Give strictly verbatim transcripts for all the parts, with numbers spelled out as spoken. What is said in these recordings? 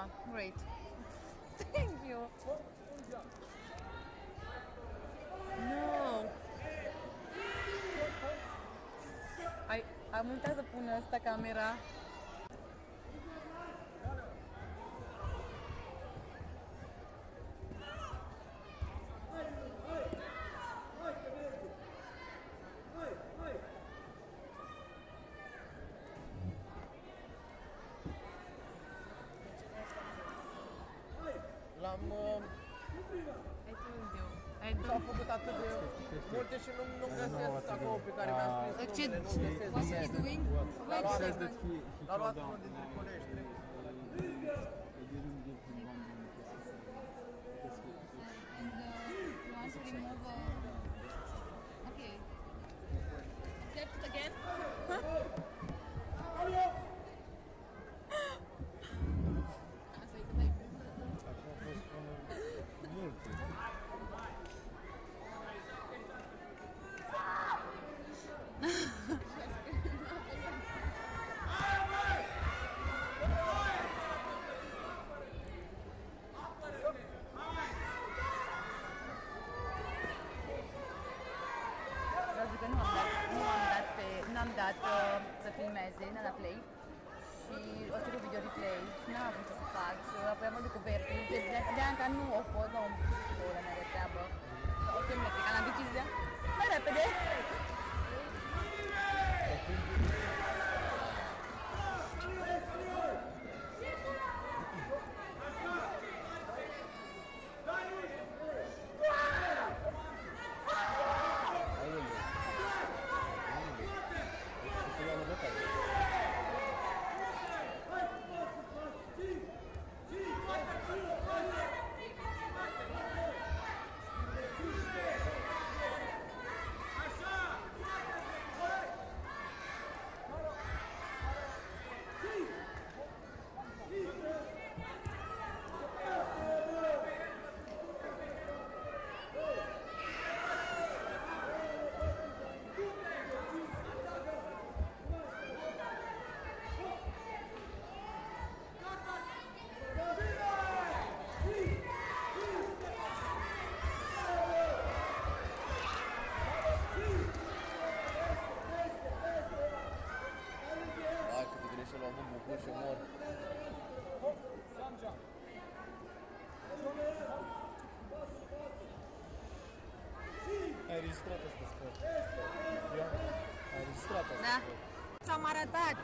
Ah, great. Thank you. No. Ai, am uitat să pun asta camera. L-am... I told you. I S-au don't... făcut atât de multe și nu, nu găsesc acolo pe care mi-am scris Ce, numele, nu găsesc. what he's doing? L-a Wait luat, a second. l-a luat unul dintre colegi. And uh, you want to remove... Uh... Okay. Accept it again? Asta e cât ai Multe. Vreau zic că nu am dat, nu am dat, pe, nu am dat uh, să filmeze, n-am dat play și o cerut video replay și n-am avut ce să fac și apoi am văzut cu Verti, deci de încă nu o pot, nu am o oră mea de treabă. O termină, cred că am decizia. Mai repede! Hai, cât de greșel l-am avut bucur și mor. Ai registrat asta, sper. Ai registrat asta. Da. Ți-am arătat.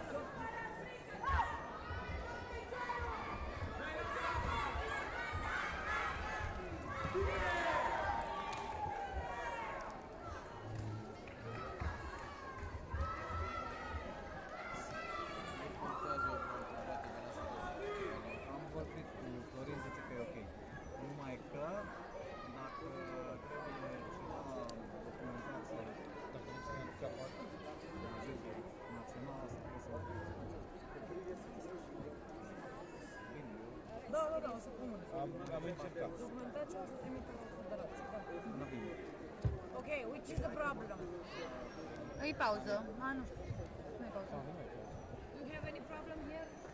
Am vorbit cu Florin, zice că e ok. Numai că dacă trebuie ceva documentație, Dacă nu se mai capat. națională, să trebuie să o bine, Da, da, da, o să pun. Am, am încercat. Documentația o să trimită la federație. Da. nu bine. Ok, which is the problem? E pauză. A, nu știu. Nu e pauză. Do you have any problem here?